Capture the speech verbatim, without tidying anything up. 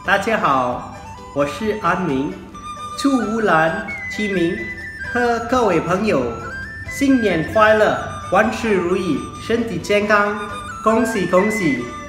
大家好，我是阿明，祝乌兰提名和各位朋友新年快乐，万事如意，身体健康，恭喜恭喜！